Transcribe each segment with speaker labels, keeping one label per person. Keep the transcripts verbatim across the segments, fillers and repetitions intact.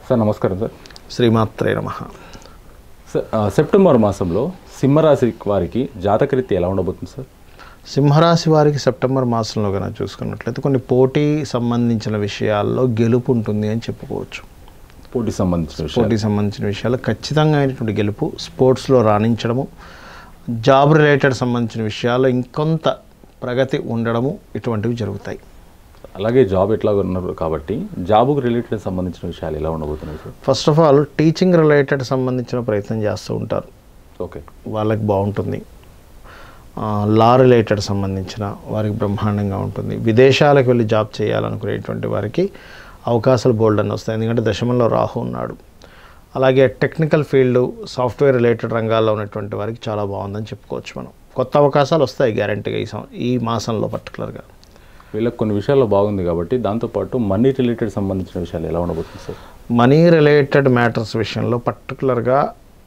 Speaker 1: Sir నమస్కారం sir.
Speaker 2: శ్రీమాత్రే నమః.
Speaker 1: సెప్టెంబర్ మాసంలో సింహరాశి వారికి జాతకరీత్యా ఎలా ఉండబోతుంది సార్?
Speaker 2: సింహరాశి వారికి సెప్టెంబర్ మాసంలో కనుక చూసుకున్నట్లయితే కొన్ని పోటీ సంబంధించిన విషయాల్లో గెలుపు ఉంటుంది అని చెప్పుకోవచ్చు.
Speaker 1: పోటీ సంబంధించిన
Speaker 2: పోటీ సంబంధించిన విషయాల్లో ఖచ్చితంగా అయినటువంటి గెలుపు, స్పోర్ట్స్లో రాణించడము, జాబ్ రిలేటెడ్ సంబంధించిన విషయాల్లో ఇంకొంత ప్రగతి ఉండడము ఇటువంటివి జరుగుతాయి.
Speaker 1: అలాగే జాబ్ ఎట్లా ఉన్నారు కాబట్టి జాబ్కు రిలేటెడ్ సంబంధించిన విషయాలు ఎలా ఉండబోతున్నాయి sir?
Speaker 2: First of all teaching related సంబంధించిన ప్రయత్నం చేస్తూ ఉంటారు.
Speaker 1: ఓకే,
Speaker 2: వాళ్ళకి బాగుంటుంది. లా రిలేటెడ్ సంబంధించిన వారికి బ్రహ్మాండంగా ఉంటుంది. విదేశాలకు వెళ్ళి జాబ్ చేయాలనుకునేటువంటి వారికి అవకాశాలు బోల్డ్ అని వస్తాయి, ఎందుకంటే దశమంలో రాహు ఉన్నాడు. అలాగే టెక్నికల్ ఫీల్డ్, సాఫ్ట్వేర్ రిలేటెడ్ రంగాల్లో ఉన్నటువంటి వారికి చాలా బాగుందని చెప్పుకోవచ్చు. మనం కొత్త అవకాశాలు వస్తాయి గ్యారంటీగా ఈ ఈ మాసంలో. పర్టికులర్గా
Speaker 1: వీళ్ళకి కొన్ని విషయాల్లో బాగుంది కాబట్టి దాంతోపాటు మనీ రిలేటెడ్ సంబంధించిన విషయాలు ఎలా ఉండబోతుంది సార్?
Speaker 2: మనీ రిలేటెడ్ మ్యాటర్స్ విషయంలో పర్టికులర్గా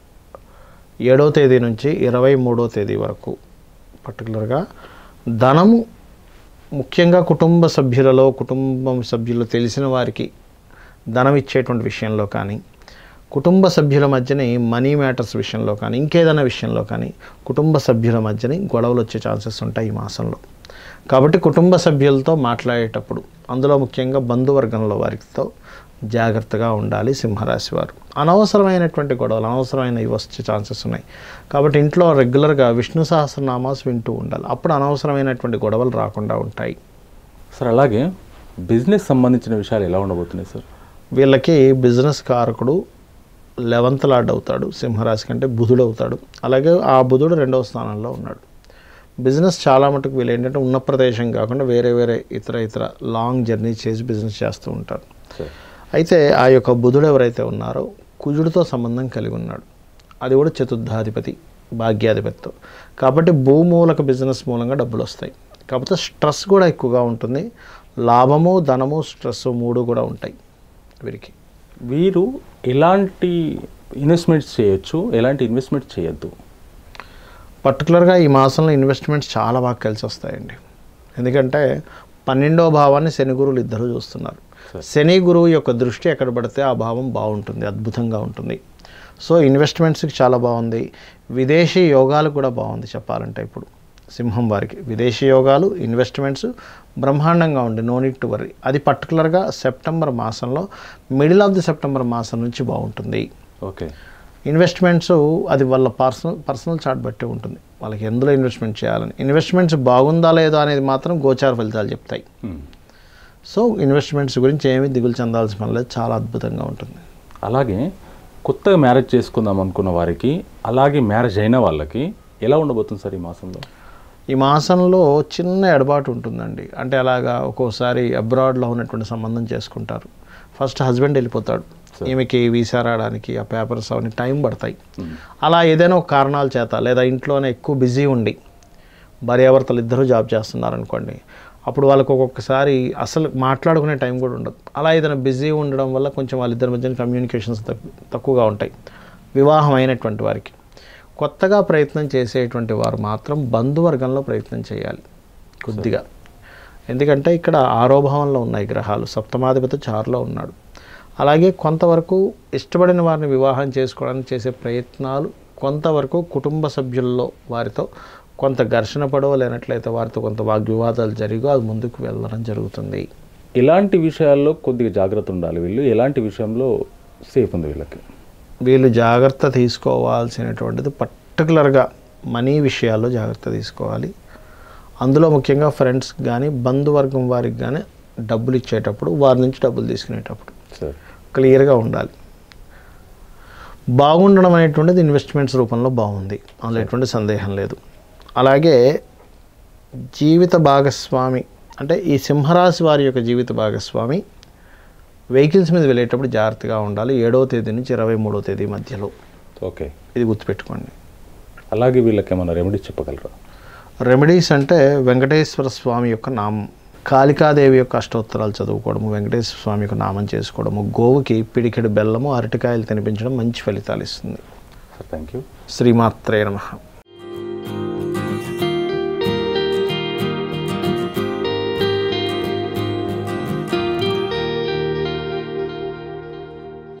Speaker 2: ఏడవ తేదీ నుంచి ఇరవై మూడో తేదీ వరకు పర్టికులర్గా ధనము, ముఖ్యంగా కుటుంబ సభ్యులలో కుటుంబం సభ్యులు తెలిసిన వారికి ధనం ఇచ్చేటువంటి విషయంలో కానీ, కుటుంబ సభ్యుల మధ్యని మనీ మ్యాటర్స్ విషయంలో కానీ, ఇంకేదైనా విషయంలో కానీ కుటుంబ సభ్యుల మధ్యని గొడవలు వచ్చే ఛాన్సెస్ ఉంటాయి ఈ మాసంలో. కాబట్టి కుటుంబ సభ్యులతో మాట్లాడేటప్పుడు, అందులో ముఖ్యంగా బంధువర్గంలో వారితో జాగ్రత్తగా ఉండాలి సింహరాశి వారు. అనవసరమైనటువంటి గొడవలు, అనవసరమైనవి వచ్చే ఛాన్సెస్ ఉన్నాయి. కాబట్టి ఇంట్లో రెగ్యులర్గా విష్ణు సహస్రనామాస్ వింటూ ఉండాలి. అప్పుడు అనవసరమైనటువంటి గొడవలు రాకుండా ఉంటాయి
Speaker 1: సార్. అలాగే బిజినెస్ సంబంధించిన విషయాలు ఎలా ఉండబోతున్నాయి సార్?
Speaker 2: వీళ్ళకి బిజినెస్ కారకుడు లెవెంత్ లార్డ్ అవుతాడు, సింహరాశి కంటే బుధుడు అవుతాడు. అలాగే ఆ బుధుడు రెండవ స్థానంలో ఉన్నాడు. బిజినెస్ చాలా మటుకు వీళ్ళు ఏంటంటే ఉన్న ప్రదేశం కాకుండా వేరే వేరే ఇతర ఇతర లాంగ్ జర్నీ చేసి బిజినెస్ చేస్తూ ఉంటారు. అయితే ఆ యొక్క బుధుడు ఎవరైతే ఉన్నారో కుజుడితో సంబంధం కలిగి ఉన్నాడు. అది కూడా చతుర్థాధిపతి, భాగ్యాధిపతితో. కాబట్టి భూమూలక బిజినెస్ మూలంగా డబ్బులు వస్తాయి. కాకపోతే స్ట్రెస్ కూడా ఎక్కువగా ఉంటుంది. లాభము, ధనము, స్ట్రెస్ మూడు కూడా ఉంటాయి వీరికి.
Speaker 1: వీరు ఎలాంటి ఇన్వెస్ట్మెంట్స్ చేయొచ్చు, ఎలాంటి ఇన్వెస్ట్మెంట్స్ చేయొద్దు?
Speaker 2: పర్టికులర్గా ఈ మాసంలో ఇన్వెస్ట్మెంట్స్ చాలా బాగా కలిసి వస్తాయండి. ఎందుకంటే పన్నెండవ భావాన్ని శని గురువులు ఇద్దరు చూస్తున్నారు. శని గురువు యొక్క దృష్టి ఎక్కడ పడితే ఆ భావం బాగుంటుంది, అద్భుతంగా ఉంటుంది. సో ఇన్వెస్ట్మెంట్స్కి చాలా బాగుంది. విదేశీ యోగాలు కూడా బాగుంది చెప్పాలంటే. ఇప్పుడు సింహం వారికి విదేశీ యోగాలు, ఇన్వెస్ట్మెంట్స్ బ్రహ్మాండంగా ఉంది. No need to worry. అది పర్టికులర్గా సెప్టెంబర్ మాసంలో, మిడిల్ ఆఫ్ ది సెప్టెంబర్ మాసం నుంచి బాగుంటుంది.
Speaker 1: ఓకే,
Speaker 2: ఇన్వెస్ట్మెంట్స్ అది వాళ్ళ పర్సనల్ పర్సనల్ చార్ట్ బట్టి ఉంటుంది, వాళ్ళకి ఎందులో ఇన్వెస్ట్మెంట్ చేయాలని. ఇన్వెస్ట్మెంట్స్ బాగుందా లేదా అనేది మాత్రం గోచార ఫలితాలు చెప్తాయి. సో ఇన్వెస్ట్మెంట్స్ గురించి ఏమీ దిగులు చెందాల్సిన పని లేదు, చాలా అద్భుతంగా ఉంటుంది.
Speaker 1: అలాగే కొత్తగా మ్యారేజ్ చేసుకుందాం అనుకున్న వారికి, అలాగే మ్యారేజ్ అయిన వాళ్ళకి ఎలా ఉండబోతుంది సార్ ఈ మాసంలో?
Speaker 2: ఈ మాసంలో చిన్న ఎడబాటు ఉంటుందండి. అంటే అలాగా ఒక్కోసారి అబ్రాడ్లో ఉన్నటువంటి సంబంధం చేసుకుంటారు. ఫస్ట్ హస్బెండ్ వెళ్ళిపోతాడు, ఈమెకి వీసా రావడానికి ఆ పేపర్స్ అవన్నీ టైం పడతాయి. అలా ఏదైనా ఒక కారణాల చేత, లేదా ఇంట్లోనే ఎక్కువ బిజీ ఉండి భార్యాభర్తలు ఇద్దరూ జాబ్ చేస్తున్నారు అనుకోండి, అప్పుడు వాళ్ళకు ఒక్కొక్కసారి అసలు మాట్లాడుకునే టైం కూడా ఉండదు. అలా ఏదైనా బిజీ ఉండడం వల్ల కొంచెం వాళ్ళిద్దరి మధ్యన కమ్యూనికేషన్స్ తక్కువ తక్కువగా ఉంటాయి. వివాహం అయినటువంటి వారికి, కొత్తగా ప్రయత్నం చేసేటువంటి వారు మాత్రం బంధువర్గంలో ప్రయత్నం చేయాలి కొద్దిగా. ఎందుకంటే ఇక్కడ ఆరో భావంలో ఉన్నాయి గ్రహాలు, సప్తమాధిపతి చారులో ఉన్నాడు. అలాగే కొంతవరకు ఇష్టపడిన వారిని వివాహం చేసుకోవడానికి చేసే ప్రయత్నాలు, కొంతవరకు కుటుంబ సభ్యుల్లో వారితో కొంత ఘర్షణ పడవ, లేనట్లయితే వారితో కొంత వాగ్వివాదాలు జరిగి అది ముందుకు వెళ్ళడం జరుగుతుంది.
Speaker 1: ఇలాంటి విషయాల్లో కొద్దిగా జాగ్రత్త ఉండాలి వీళ్ళు. ఎలాంటి విషయంలో సేఫ్ ఉంది వీళ్ళకి?
Speaker 2: వీళ్ళు జాగ్రత్త తీసుకోవాల్సినటువంటిది పర్టికులర్గా మనీ విషయాల్లో జాగ్రత్త తీసుకోవాలి. అందులో ముఖ్యంగా ఫ్రెండ్స్ కానీ బంధువర్గం వారికి కానీ డబ్బులు ఇచ్చేటప్పుడు, వారి నుంచి డబ్బులు తీసుకునేటప్పుడు క్లియర్గా ఉండాలి. బాగుండడం అనేటువంటిది ఇన్వెస్ట్మెంట్స్ రూపంలో బాగుంది, అందులో ఎటువంటి సందేహం లేదు. అలాగే జీవిత భాగస్వామి, అంటే ఈ సింహరాశి వారి యొక్క జీవిత భాగస్వామి వెహికల్స్ మీద వెళ్ళేటప్పుడు జాగ్రత్తగా ఉండాలి. ఏడవ తేదీ నుంచి ఇరవై మూడవ తేదీ మధ్యలో.
Speaker 1: ఓకే,
Speaker 2: ఇది గుర్తుపెట్టుకోండి.
Speaker 1: అలాగే వీళ్ళకి ఏమైనా రెమెడీస్ చెప్పగలరా?
Speaker 2: రెమెడీస్ అంటే వెంకటేశ్వర స్వామి యొక్క నామం, కాళికాదేవి యొక్క అష్టోత్తరాలు చదువుకోవడము, వెంకటేశ్వర స్వామి యొక్క నామం చేసుకోవడము, గోవుకి పిడికెడు బెల్లము, అరటికాయలు తినిపించడం మంచి ఫలితాలు ఇస్తుంది.
Speaker 1: Thank you.
Speaker 2: శ్రీమాత్రే నమః.